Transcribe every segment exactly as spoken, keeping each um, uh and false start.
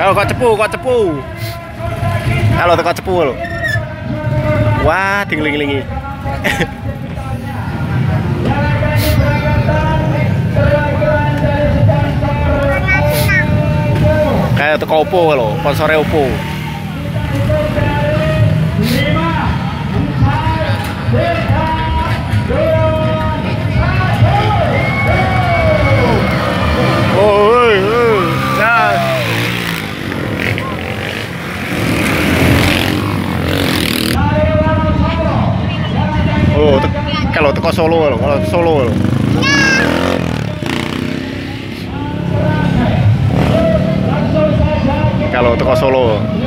Kalau kok cepu, kok cepu. Kalau teko cepu lho. Wah, dingling-lingi. Kayak teko Oppo lho, sponsore Oppo. Oh, kalau teko Solo loh, kalau Solo loh. Kalau teko Solo.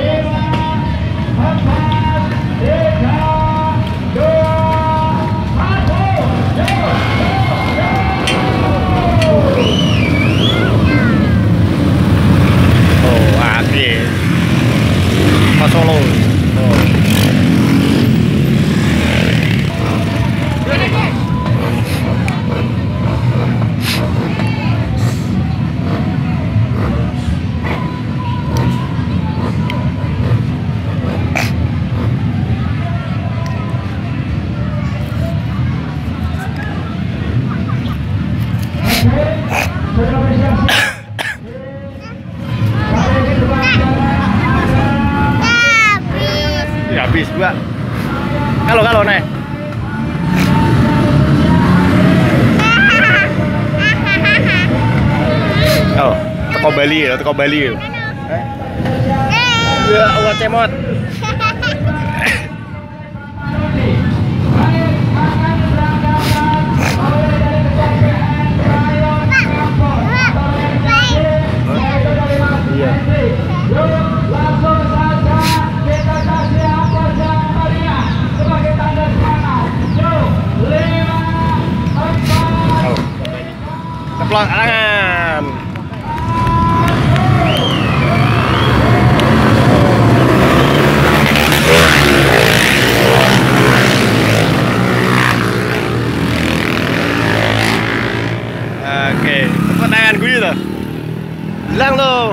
Oh, asik. Teko Solo. Oh. Ya habis gua. Kalau kalau nih. Oh, teko Bali ya, teko Bali ya. Eh? Ya, awak cemot. Ceplok tangan. Oke, tepuk tangan gue tuh. Bilang tuh.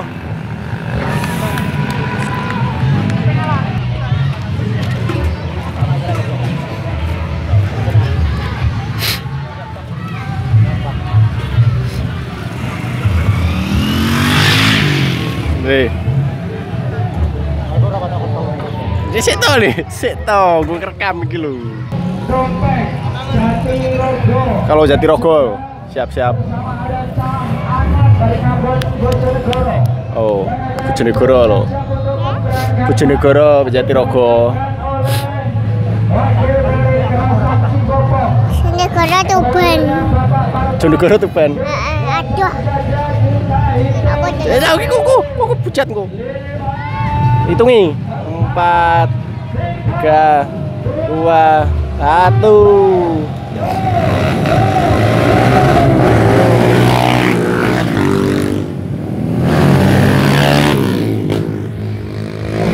Nih. Ini sik to nih, sik to, gue rekam iki lho. Kalau Jatirogo, siap-siap. Oh, Bojonegoro lho. Bojonegoro, Jatirogo. Bojonegoro Tuban. Bojonegoro Tuban. Aduh. Eh, oke, kuku, kuku pucat kok. Hitungi. Empat, tiga, dua, satu.